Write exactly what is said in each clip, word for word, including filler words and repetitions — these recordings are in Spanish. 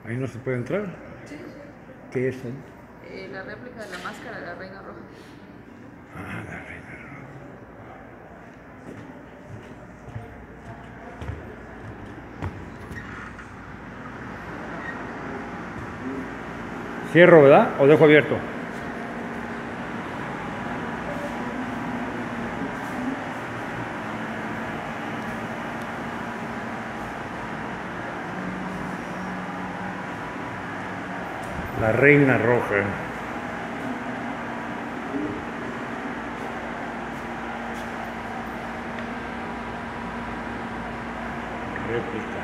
¿Ahí no se puede entrar? Sí. ¿Qué es ahí? Eh, la réplica de la máscara de la Reina Roja. Ah, la Reina Roja. Cierro, ¿verdad? ¿O dejo abierto? La Reina Roja. Réplica.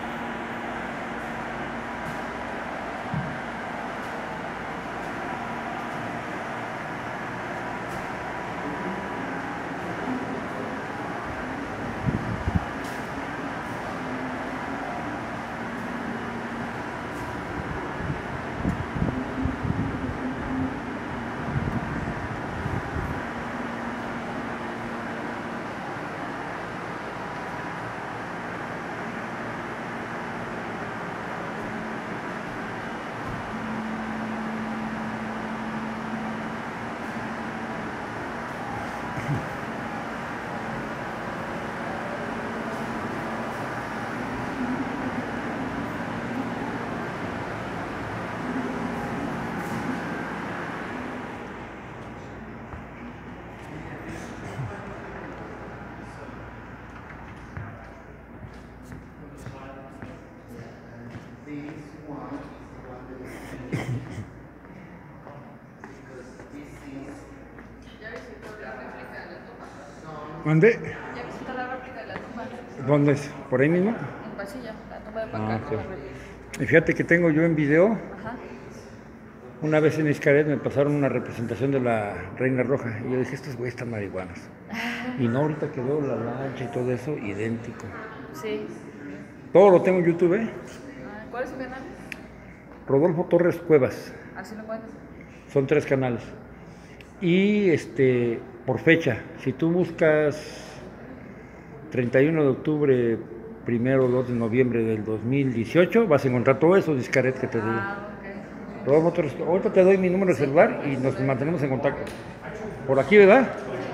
¿Ya visitó la réplica de la tumba? ¿Mande? ¿Ya visitó la réplica de la tumba? ¿Dónde es? ¿Por ahí mismo? En Pasilla, la tumba de Ah, Pacal, ok. la réplica. Y fíjate que tengo yo en video, Ajá. una vez en Xcaret me pasaron una representación de la Reina Roja y yo dije, estos güeyes están marihuanos. Y no, ahorita que veo la lancha y todo eso, idéntico. Sí. Todo lo tengo en YouTube, ¿eh? Ah, ¿cuál es su canal? Rodolfo Torres Cuevas. Así lo encuentras. Son tres canales. Y este, por fecha, si tú buscas treinta y uno de octubre, primero, dos de noviembre del dos mil dieciocho, vas a encontrar todo eso de Xcaret que te digo. Ah, ok. Rodolfo Torres, ahorita te doy mi número de celular y nos mantenemos en contacto. Por aquí, ¿verdad?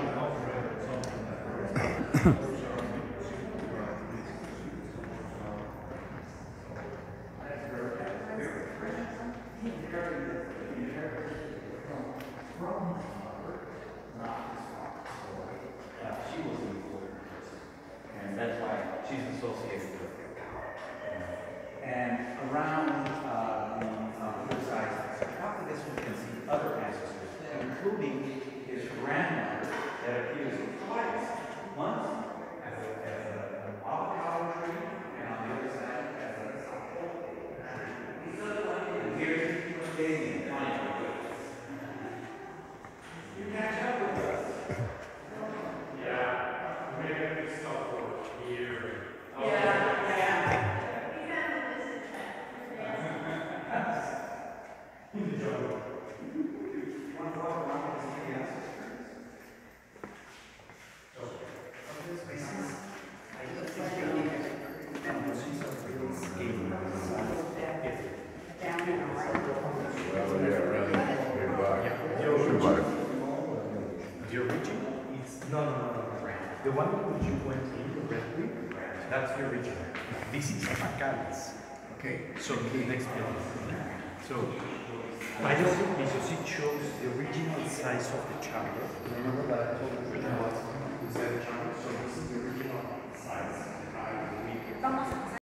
And that's why she's associated with it. And around uh, the uh, other side of the sarcophagus, we can see other ancestors, including his grandmother that appears twice. Once as, a, as a, an avocado tree, and on the other side as a sapole tree. And here's Daisy flying. You catch up with us. The original is no, no, no, no, no. The one which you went in, the red wing, that's the original. This is Pacalis. Okay. So the next building. So I just because it shows the original size of the child.